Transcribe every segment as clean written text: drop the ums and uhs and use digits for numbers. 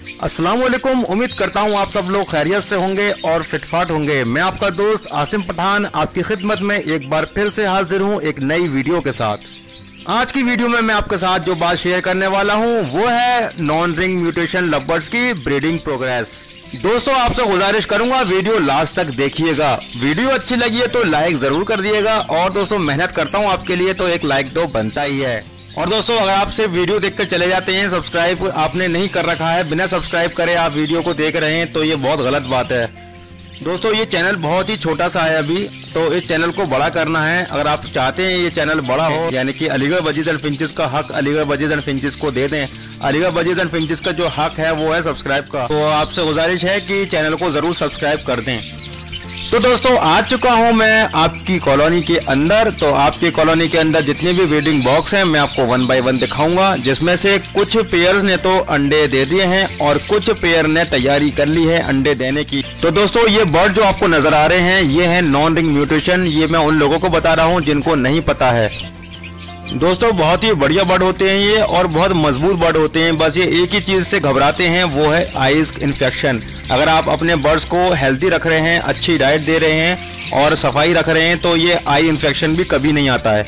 अस्सलाम वालेकुम। उम्मीद करता हूँ आप सब लोग खैरियत से होंगे और फिटफाट होंगे। मैं आपका दोस्त आसिम पठान आपकी खिदमत में एक बार फिर से हाजिर हूँ एक नई वीडियो के साथ। आज की वीडियो में मैं आपके साथ जो बात शेयर करने वाला हूँ वो है नॉन रिंग म्यूटेशन लवबर्ड्स की ब्रीडिंग प्रोग्रेस। दोस्तों आपसे गुजारिश करूंगा वीडियो लास्ट तक देखिएगा। वीडियो अच्छी लगी है तो लाइक जरूर कर दिएगा और दोस्तों मेहनत करता हूँ आपके लिए तो एक लाइक तो बनता ही है। और दोस्तों अगर आप सिर्फ वीडियो देखकर चले जाते हैं, सब्सक्राइब आपने नहीं कर रखा है, बिना सब्सक्राइब करे आप वीडियो को देख रहे हैं तो ये बहुत गलत बात है। दोस्तों ये चैनल बहुत ही छोटा सा है अभी, तो इस चैनल को बड़ा करना है। अगर आप चाहते हैं ये चैनल बड़ा हो, यानी कि अलीगढ़ बजीज एंड फिंचेस का हक अलीगढ़ बजीज एंड फिंचेस को दे दें। अलीगढ़ बजीज एंड फिंचेस का जो हक है वो है सब्सक्राइब का, तो आपसे गुजारिश है कि चैनल को जरूर सब्सक्राइब कर दें। तो दोस्तों आ चुका हूं मैं आपकी कॉलोनी के अंदर। तो आपकी कॉलोनी के अंदर जितने भी ब्रीडिंग बॉक्स हैं मैं आपको 1 बाय 1 दिखाऊंगा, जिसमें से कुछ पेयर्स ने तो अंडे दे दिए हैं और कुछ पेयर ने तैयारी कर ली है अंडे देने की। तो दोस्तों ये बर्ड जो आपको नजर आ रहे हैं ये है नॉन रिंग म्यूटेशन। ये मैं उन लोगों को बता रहा हूँ जिनको नहीं पता है। दोस्तों बहुत ही बढ़िया बर्ड होते हैं ये और बहुत मजबूत बर्ड होते हैं। बस ये एक ही चीज़ से घबराते हैं वो है आइज इन्फेक्शन। अगर आप अपने बर्ड्स को हेल्दी रख रहे हैं, अच्छी डाइट दे रहे हैं और सफाई रख रहे हैं तो ये आई इन्फेक्शन भी कभी नहीं आता है।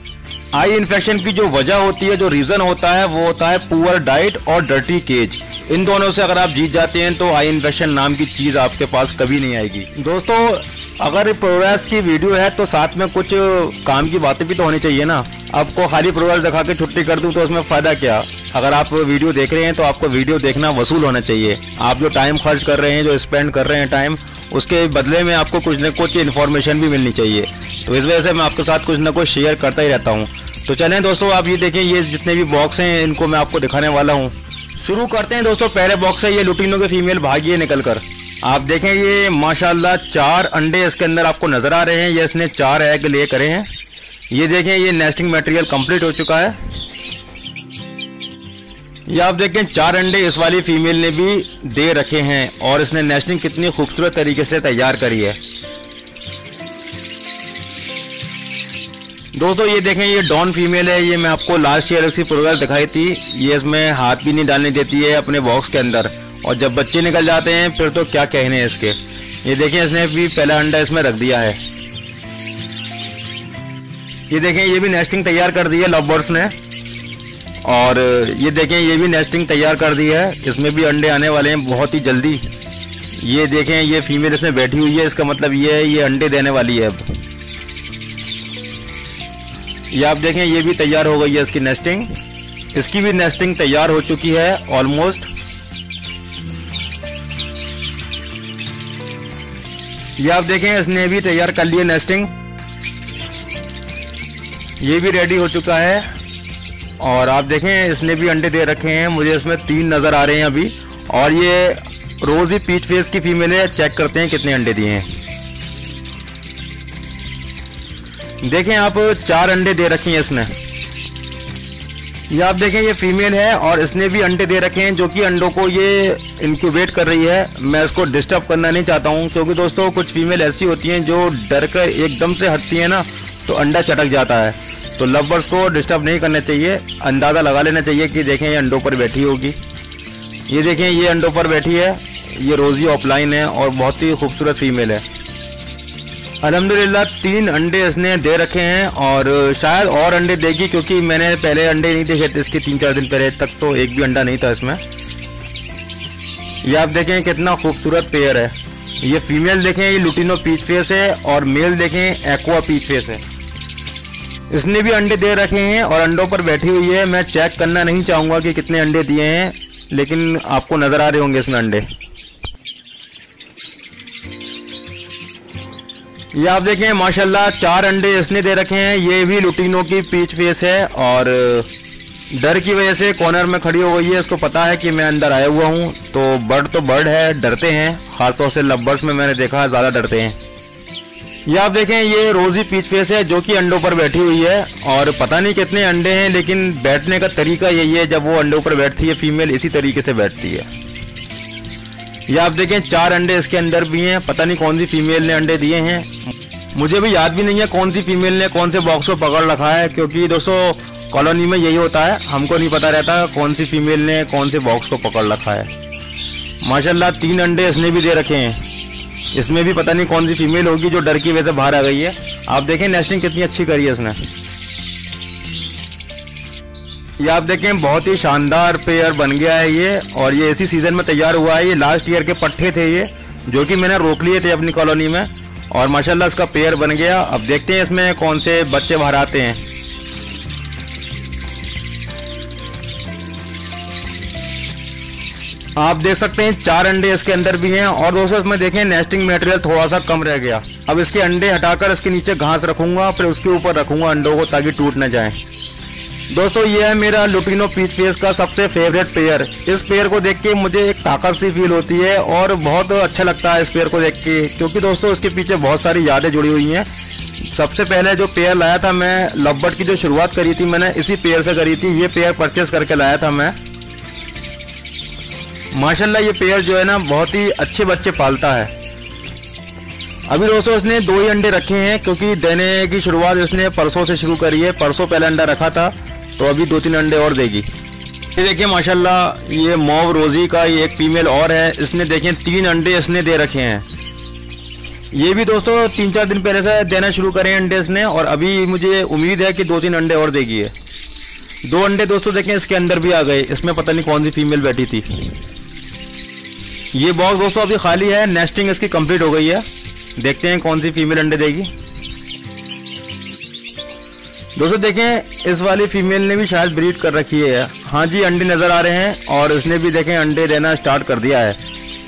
आई इन्फेक्शन की जो वजह होती है, जो रीज़न होता है वो होता है पुअर डाइट और डर्टी केज। इन दोनों से अगर आप जीत जाते हैं तो आई इन्फेक्शन नाम की चीज़ आपके पास कभी नहीं आएगी। दोस्तों अगर प्रोग्रेस की वीडियो है तो साथ में कुछ काम की बातें भी तो होनी चाहिए ना। आपको खाली प्रोग्रेस दिखा के छुट्टी कर दूं तो उसमें फ़ायदा क्या। अगर आप वीडियो देख रहे हैं तो आपको वीडियो देखना वसूल होना चाहिए। आप जो टाइम खर्च कर रहे हैं, जो स्पेंड कर रहे हैं टाइम, उसके बदले में आपको कुछ न कुछ इन्फॉर्मेशन भी मिलनी चाहिए। तो इस वजह से मैं आपके साथ कुछ न कुछ शेयर करता ही रहता हूँ। तो चलें दोस्तों आप ये देखें, ये जितने भी बॉक्स हैं इनको मैं आपको दिखाने वाला हूँ। शुरू करते हैं दोस्तों। पहले बॉक्स है ये लुटीनो के फीमेल भागी है निकल कर। आप देखें ये माशाल्लाह 4 अंडे इसके अंदर आपको नजर आ रहे हैं। ये इसने 4 एग ले करे हैं। ये देखें ये नेस्टिंग मटेरियल कंप्लीट हो चुका है। ये आप देखें 4 अंडे इस वाली फीमेल ने भी दे रखे हैं और इसने नेस्टिंग कितनी खूबसूरत तरीके से तैयार करी है। दोस्तों ये देखें ये डॉन फीमेल है। ये मैं आपको लास्ट ईयर इसकी प्रोग्रेस दिखाई थी। ये इसमें हाथ भी नहीं डालने देती है अपने बॉक्स के अंदर और जब बच्चे निकल जाते हैं फिर तो क्या कहने हैं इसके। ये देखें इसने भी पहला अंडा इसमें रख दिया है। ये देखें ये भी नेस्टिंग तैयार कर दी है लवबर्ड्स ने और ये देखें ये भी नेस्टिंग तैयार कर दी है। इसमें भी अंडे आने वाले हैं बहुत ही जल्दी। ये देखें ये फीमेल इसमें बैठी हुई है, इसका मतलब ये है ये अंडे देने वाली है अब। ये आप देखें ये भी तैयार हो गई है इसकी नेस्टिंग। इसकी भी नेस्टिंग तैयार हो चुकी है ऑलमोस्ट। ये आप देखें इसने भी तैयार कर लिया नेस्टिंग। ये भी रेडी हो चुका है और आप देखें इसने भी अंडे दे रखे हैं। मुझे इसमें 3 नज़र आ रहे हैं अभी। और ये रोजी पीच फेस की फीमेल है। चेक करते हैं कितने अंडे दिए हैं। देखें आप 4 अंडे दे रखे हैं इसने। ये आप देखें ये फीमेल है और इसने भी अंडे दे रखे हैं जो कि अंडों को ये इंक्यूबेट कर रही है। मैं इसको डिस्टर्ब करना नहीं चाहता हूँ क्योंकि दोस्तों कुछ फीमेल ऐसी होती हैं जो डर कर एकदम से हटती हैं ना तो अंडा चटक जाता है। तो लवबर्ड्स को डिस्टर्ब नहीं करना चाहिए, अंदाज़ा लगा लेना चाहिए कि देखें ये अंडों पर बैठी होगी। ये देखें ये अंडों पर बैठी है। ये रोजी ऑफलाइन है और बहुत ही खूबसूरत फीमेल है। अल्हम्दुलिल्लाह 3 अंडे इसने दे रखे हैं और शायद और अंडे देगी क्योंकि मैंने पहले अंडे नहीं देखे थे इसके 3-4 दिन पहले तक तो एक भी अंडा नहीं था इसमें। ये आप देखें कितना खूबसूरत पेयर है। ये फीमेल देखें ये लुटीनो पीच फेस है और मेल देखें एक्वा पीच फेस है। इसने भी अंडे दे रखे हैं और अंडों पर बैठी हुई है। मैं चेक करना नहीं चाहूँगा कि कितने अंडे दिए हैं, लेकिन आपको नज़र आ रहे होंगे इसमें अंडे। ये आप देखें माशाल्लाह 4 अंडे इसने दे रखे हैं। ये भी लुटीनो की पीच फेस है और डर की वजह से कॉर्नर में खड़ी हो गई है। इसको पता है कि मैं अंदर आया हुआ हूँ। तो बर्ड है, डरते हैं। खासतौर से लवबर्ड्स में मैंने देखा ज़्यादा डरते हैं। ये आप देखें ये रोजी पीच फेस है जो कि अंडों पर बैठी हुई है और पता नहीं कितने अंडे हैं, लेकिन बैठने का तरीका यही है। जब वो अंडों पर बैठती है फीमेल इसी तरीके से बैठती है। ये आप देखें 4 अंडे इसके अंदर भी हैं। पता नहीं कौन सी फीमेल ने अंडे दिए हैं, मुझे भी याद भी नहीं है कौन सी फीमेल ने कौन से बॉक्स को पकड़ रखा है, क्योंकि दोस्तों कॉलोनी में यही होता है, हमको नहीं पता रहता कौन सी फीमेल ने कौन से बॉक्स को पकड़ रखा है। माशाल्लाह 3 अंडे इसने भी दे रखे हैं। इसमें भी पता नहीं कौन सी फीमेल होगी जो डर की वजह से बाहर आ गई है। आप देखें नेस्टिंग कितनी अच्छी करी है इसने। ये आप देखें बहुत ही शानदार पेयर बन गया है ये, और ये इसी सीजन में तैयार हुआ है। ये लास्ट ईयर के पट्टे थे ये, जो कि मैंने रोक लिए थे अपनी कॉलोनी में, और माशाल्लाह इसका पेयर बन गया। अब देखते हैं इसमें कौन से बच्चे बाहर आते हैं। आप देख सकते हैं 4 अंडे इसके अंदर भी हैं। और दोस्तों इसमें देखें नेस्टिंग मटेरियल थोड़ा सा कम रह गया। अब इसके अंडे हटाकर इसके नीचे घास रखूंगा, फिर उसके ऊपर रखूंगा अंडों को ताकि टूट न जाए। दोस्तों ये है मेरा लुटिनो पीच फेस का सबसे फेवरेट पेयर। इस पेयर को देख के मुझे एक ताकत सी फील होती है और बहुत अच्छा लगता है इस पेयर को देख के, क्योंकि दोस्तों इसके पीछे बहुत सारी यादें जुड़ी हुई हैं। सबसे पहले जो पेयर लाया था मैं, लवबर्ड की जो शुरुआत करी थी मैंने इसी पेयर से करी थी। ये पेयर परचेस करके लाया था मैं। माशाल्लाह ये पेयर जो है ना बहुत ही अच्छे बच्चे पालता है। अभी दोस्तों इसने 2 ही अंडे रखे हैं, क्योंकि देने की शुरुआत इसने परसों से शुरू करी है। परसों पहले अंडा रखा था, तो अभी 2-3 अंडे और देगी। ये देखिए माशाल्लाह ये मॉव रोजी का ये एक फीमेल और है। इसने देखें 3 अंडे इसने दे रखे हैं। ये भी दोस्तों 3-4 दिन पहले से देना शुरू करें अंडे इसने, और अभी मुझे उम्मीद है कि 2-3 अंडे और देगी है। 2 अंडे दोस्तों देखें इसके अंदर भी आ गए। इसमें पता नहीं कौन सी फीमेल बैठी थी। ये बॉक्स दोस्तों अभी खाली है, नेस्टिंग इसकी कंप्लीट हो गई है। देखते हैं कौन सी फीमेल अंडे देगी। दोस्तों देखें इस वाली फीमेल ने भी शायद ब्रीड कर रखी है। हाँ जी अंडे नजर आ रहे हैं, और इसने भी देखें अंडे देना स्टार्ट कर दिया है।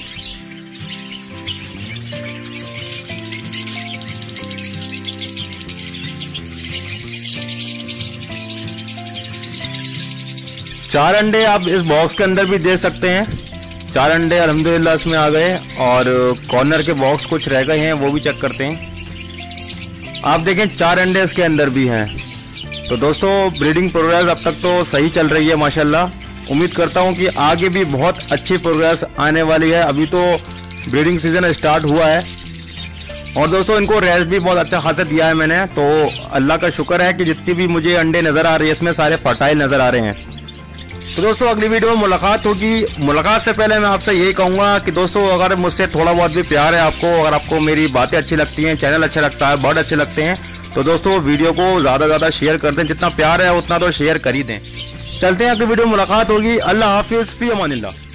चार अंडे आप इस बॉक्स के अंदर भी दे सकते हैं। 4 अंडे अल्हम्दुलिल्लाह इसमें आ गए, और कॉर्नर के बॉक्स कुछ रह गए हैं वो भी चेक करते हैं। आप देखें 4 अंडे इसके अंदर भी हैं। तो दोस्तों ब्रीडिंग प्रोग्रेस अब तक तो सही चल रही है माशाल्लाह। उम्मीद करता हूं कि आगे भी बहुत अच्छी प्रोग्रेस आने वाली है। अभी तो ब्रीडिंग सीजन स्टार्ट हुआ है, और दोस्तों इनको रेस्ट भी बहुत अच्छा खासा दिया है मैंने। तो अल्लाह का शुक्र है कि जितनी भी मुझे अंडे नज़र आ रही है इसमें सारे फर्टाइल नज़र आ रहे हैं। तो दोस्तों अगली वीडियो में मुलाकात होगी। मुलाकात से पहले मैं आपसे यही कहूँगा कि दोस्तों अगर मुझसे थोड़ा बहुत भी प्यार है आपको, अगर आपको मेरी बातें अच्छी लगती हैं, चैनल अच्छा लगता है, बहुत अच्छे लगते हैं, तो दोस्तों वीडियो को ज़्यादा से ज़्यादा शेयर कर दें। जितना प्यार है उतना तो शेयर कर ही दें। चलते हैं अगली वीडियो में मुलाकात होगी। अल्लाह हाफिज़, फ़ी अमानिल्लाह।